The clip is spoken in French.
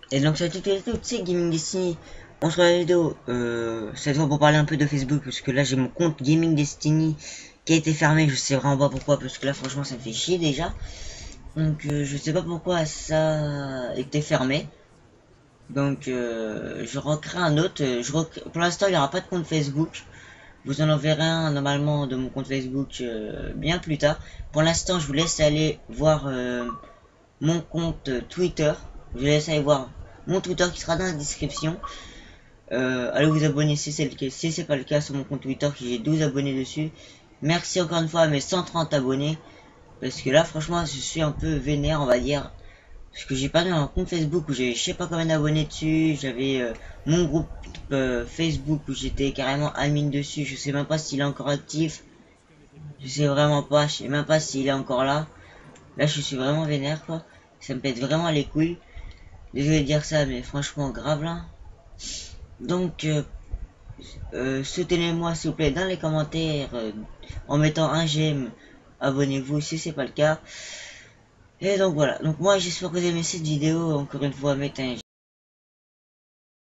Et donc salut à tous, c'est Gaming Destiny. On se retrouve la vidéo, cette fois pour parler un peu de Facebook, parce que là j'ai mon compte Gaming Destiny qui a été fermé, je sais vraiment pas pourquoi, parce que là franchement ça me fait chier déjà. Donc je sais pas pourquoi ça a été fermé. Donc je recrée un autre, pour l'instant il n'y aura pas de compte Facebook. Je vous en enverrai un normalement de mon compte Facebook bien plus tard. Pour l'instant je vous laisse aller voir mon compte Twitter. Je vous laisse aller voir mon Twitter qui sera dans la description. Allez vous abonner si c'est le cas. Si c'est pas le cas, sur mon compte Twitter, j'ai 12 abonnés dessus. Merci encore une fois à mes 130 abonnés. Parce que là, franchement, je suis un peu vénère, on va dire. Parce que j'ai perdu un compte Facebook où j'avais je sais pas combien d'abonnés dessus. J'avais mon groupe Facebook où j'étais carrément admin dessus. Je sais même pas s'il est encore actif. Je sais vraiment pas. Je sais même pas s'il est encore là. Là, je suis vraiment vénère, quoi. Ça me pète vraiment les couilles. Désolé de dire ça, mais franchement, grave là. Donc, soutenez-moi s'il vous plaît dans les commentaires en mettant un j'aime. Abonnez-vous si c'est pas le cas. Et donc voilà. Donc moi j'espère que vous avez aimé cette vidéo. Encore une fois, mettez un